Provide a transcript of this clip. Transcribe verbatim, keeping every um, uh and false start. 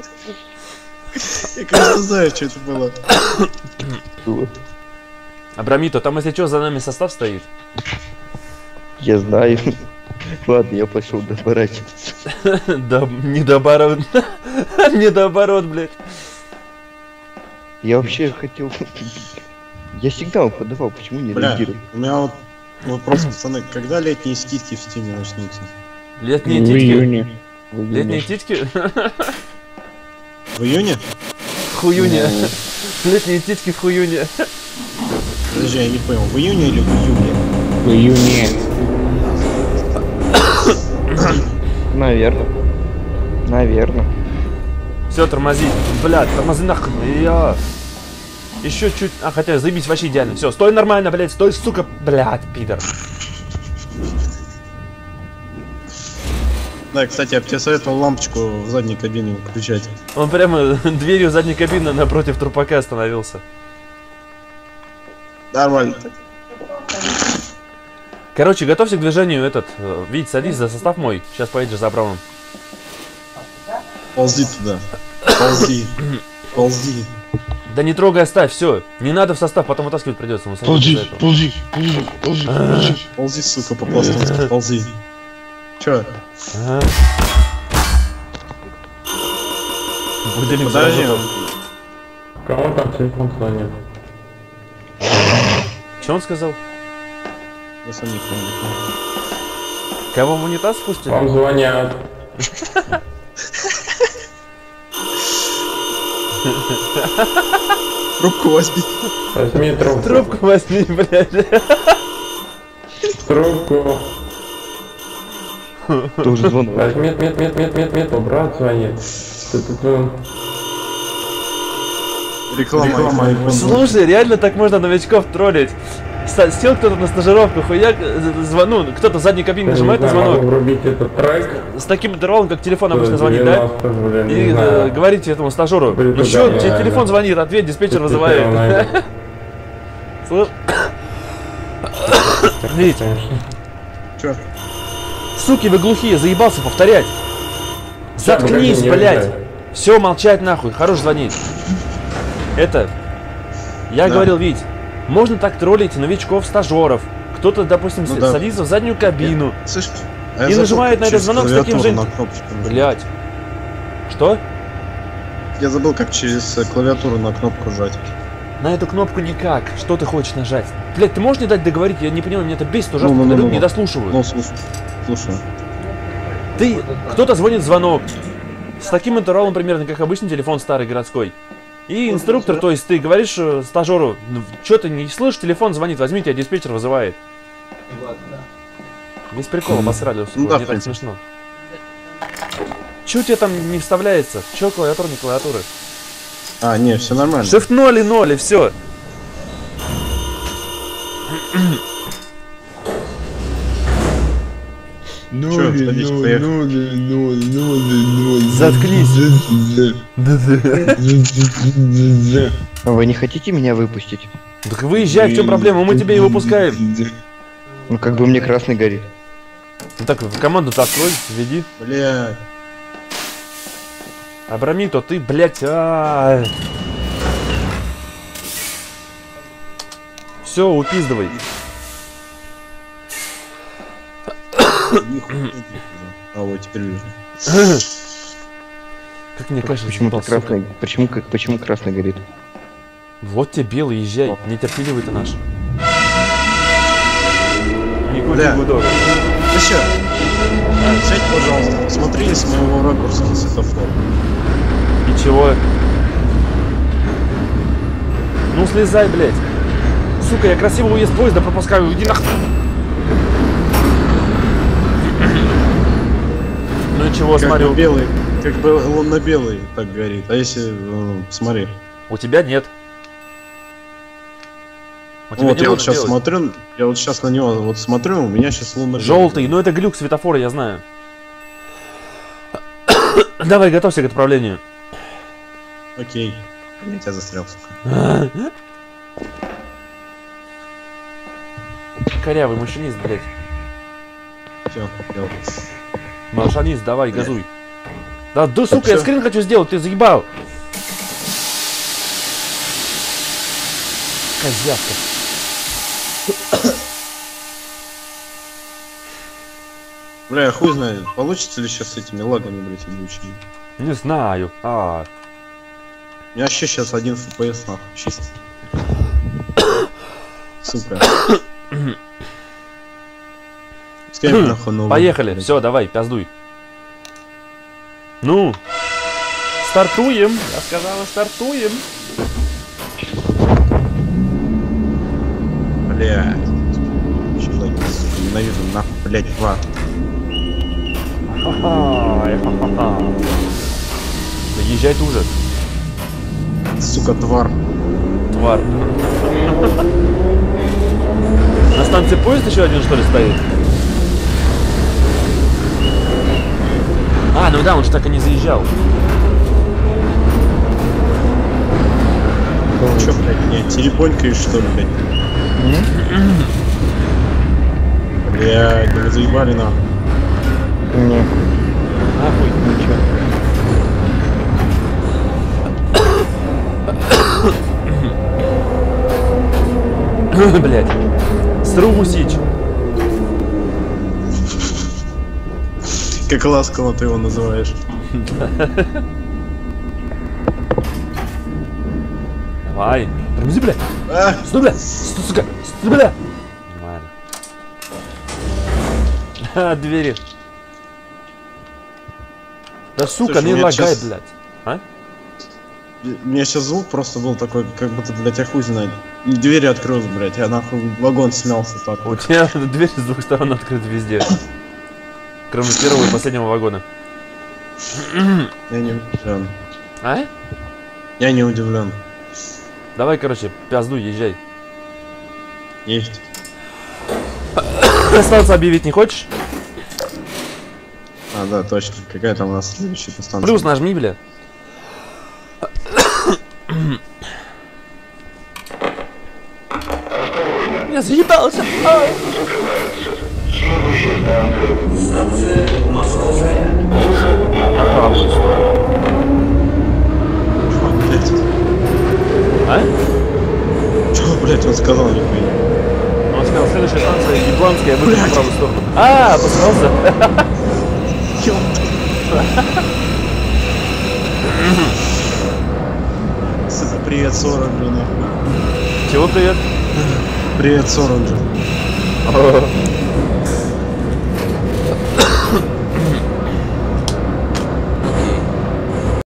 Я, конечно, знаю, что это было. Абрамито, там если что, за нами состав стоит. Я знаю. Ладно, я пошел доборачиваться. Да, не дооборот. Не дооборот, блядь. Я вообще хотел... Я сигнал подавал, почему не Бля, реагирует? у меня вот вопрос, пацаны, когда летние скидки в стиме начнутся? Летние В титьки. июне. В июне. Летние титьки. В июне? В хуюне. Летние титьки в хуюне. Подожди, я не понял, в июне или в июле? В июне. Наверное. Наверное. Все, тормози. Блядь, тормози нахуй. Я. Еще чуть. А, хотя заебись, вообще идеально. Все, стой нормально, блядь, стой, сука. Блядь, пидор. Да, кстати, я бы тебе советовал лампочку в задней кабине выключать. Он прямо дверью задней кабины напротив трупака остановился. Нормально. Короче, готовься к движению этот. Вить, садись за состав мой. Сейчас поедешь за Абрамом. Ползи туда. Ползи. Ползи. Да не трогай, оставь, все. Не надо в состав, потом вытаскивать придется. Мы сами без Ползи, этого. ползи, ползи, ползи, ползи. Ползи, сука, по-пластунски. Ползи. Чё? Ага. Будильник Подожди. заработал. Кому там телефон звонит? Что он сказал? Я сам не помню. Кого в унитаз спустили? Вам звонят. Трубку возьми. Возьми трубку. Трубку возьми, блядь. Трубку. Тоже звонок. Возьми, мет, мет, мет, мет, мет, брат звонит. Ту-ту-ту. Реклама, Реклама айфона. Слушай, реально так можно новичков троллить. Ста- Сел кто-то на стажировку, хуяк, э, звону, кто-то в задней кабине Я не нажимает на знаю, могу звонок. врубить этот трек. С таким троллом, как телефон обычно звонит, да? девяносто, блин, не И э, знаю. говорите этому стажеру, Блин, ну туда чё, не тебе надо. телефон звонит, ответь, диспетчер Ты вызывает. найдешь. Слышь? Вить, Чё? суки, вы глухие, заебался повторять. Заткнись, погоди, не блядь. уезжай. Все, молчать нахуй, хорош звонить. Это, я Да. говорил, Вить, можно так троллить новичков, стажеров. Кто-то, допустим, Ну с- да. садится в заднюю кабину. Слышь, а я И забыл, нажимает как на этот через звонок с таким клавиатуру же- на кнопочку нажать. Блять. Что? Я забыл, как через э, клавиатуру на кнопку жать. На эту кнопку никак. Что ты хочешь нажать? Блять, ты можешь не дать договорить? Я не понимаю, меня это бесит ужасно, Ну, ну, когда ну, люди ну. не дослушивают. Ну, слушай. Слушай. Ты, кто-то звонит в звонок. С таким интервалом примерно, как обычный телефон старый городской. И инструктор, то есть ты говоришь э, стажеру, что ты не слышишь, телефон звонит, возьми, тебя диспетчер вызывает. Весь прикол обосрали, сука, Ну да, мне в так принципе. смешно. Че у тебя там не вставляется? Че клавиатура, не клавиатура? А, не, все нормально. Shift ноль и ноль, и все. Чё, садись, поехали. Заткнись. А вы не хотите меня выпустить? Так выезжай, в чем проблема? Мы тебя и выпускаем. Ну как бы мне красный горит. Ну так, команду-то открой, веди. Бля. Абрамито, ты, блядь, а Все, упиздывай. Нихуя не вижу. А, вот теперь вижу. Как мне кажется, Почему заебал, так красный? Почему как почему красный горит? Вот тебе белый, езжай. Нетерпеливый ты наш. Не куди Бля. гудок. Ты чё? А, сядь, пожалуйста, посмотри с моего ракурса светофор. И чего? Ну слезай, блядь. Сука, я красиво уезд поезда пропускаю, иди нахуй. Ну и чего, Как смотрю. бы белый, как бы лунно-белый так горит. А если, ну, смотри. У тебя нет. У тебя Вот не я вот нужно сейчас делать. смотрю, я вот сейчас на него вот смотрю, у меня сейчас лунно-белый. Желтый, ну это глюк светофора, я знаю. Давай, готовься к отправлению. Окей. Я тебя застрял, сука. Корявый машинист, блядь. Все, делай. Машинист, давай, газуй. Да, да, сука, я всё? скрин хочу сделать, ты заебал. Козявка. Бля, я хуй знает, получится ли сейчас с этими лагами, блядь, ебучими. Не знаю. А, У меня вообще сейчас один эф пи эс нахуй, чисто. Сука. Скайп нахуй новый. поехали. Все, давай, пиздуй. Ну, стартуем. Я сказала, стартуем. Блядь. Чё лаги, сука, ненавижу, нахуй, блядь, два. Ха-ха, ха-ха-ха. Да езжай ты уже, Сука, твар. тварь. На станции поезд еще один, что ли, стоит? А, ну да, он же так и не заезжал. Чё, блядь, не, телепонькаешь, что ли, блядь? Блядь, да вы заебали нахуй. Не, Нахуй. ничего. Блять. Струсич. Как ласково ты его называешь. Давай. Тормози, блядь. А, Стой, бля. Стой, сука. Стой, бля. Нормально. Ха, двери. Да сука, Слушай, не у меня лагай, сейчас- блядь. А? у меня сейчас звук просто был такой, как будто, блядь, я хуй знает. Двери открылась, блядь, я нахуй вагон смялся так. У тебя дверь с двух сторон открыта везде. Кроме первого и последнего вагона. Я не удивлен. А? Я не удивлен. Давай, короче, пиздуй, езжай. Есть. Станцию объявить не хочешь? А, да, точно. Какая там у нас следующая станция? Плюс нажми, бля. Я заебался. А. Чё, блядь? А? Чё, блядь, он сказал, нихуя? Он сказал, следующая станция Яблонская, выйдем в правую сторону. А, посрался. Сука, привет, с Оранжа, нахуй. Чего привет? Привет, с Оранжа.